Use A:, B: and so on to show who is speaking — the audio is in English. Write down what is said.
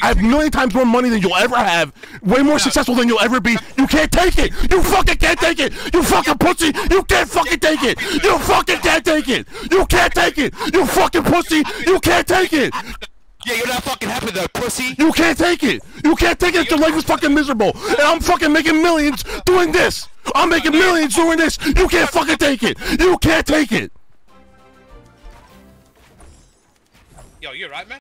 A: I have a million times more money than you'll ever have. Way more successful than you'll ever be. You can't take it. You fucking can't take it. You fucking pussy. You can't fucking take it. You fucking can't take it. You can't take it. You fucking pussy. You can't take it.
B: Yeah, you're not fucking happy though, pussy.
A: You can't take it. You can't take it if your life is fucking miserable. And I'm fucking making millions doing this. I'm making millions doing this. You can't fucking take it. You can't take it.
B: Yo, you're right, man.